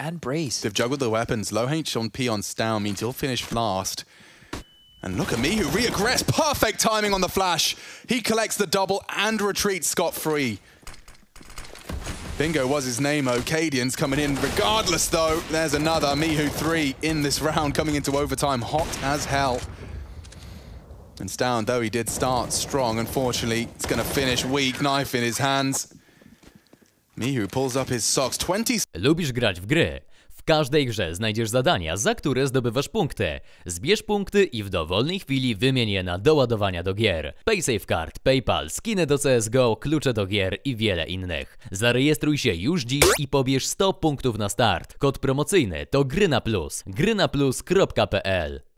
and brace. They've juggled the weapons. Low H on P on Stow means he'll finish last. And look at Michu, reaggress, perfect timing on the flash. He collects the double and retreats scot-free. Bingo was his name, Ocadians coming in regardless though. There's another Michu 3 in this round coming into overtime, hot as hell. And Stow, though he did start strong, unfortunately, it's gonna finish weak, knife in his hands. Michu pulls up his socks, 20... Lubisz grać w gry? W każdej grze znajdziesz zadania, za które zdobywasz punkty. Zbierz punkty i w dowolnej chwili wymień je na doładowania do gier. PaySafeCard, PayPal, skiny do CSGO, klucze do gier i wiele innych. Zarejestruj się już dziś i pobierz 100 punktów na start. Kod promocyjny to GRYNAPLUS. GRYNAPLUS.PL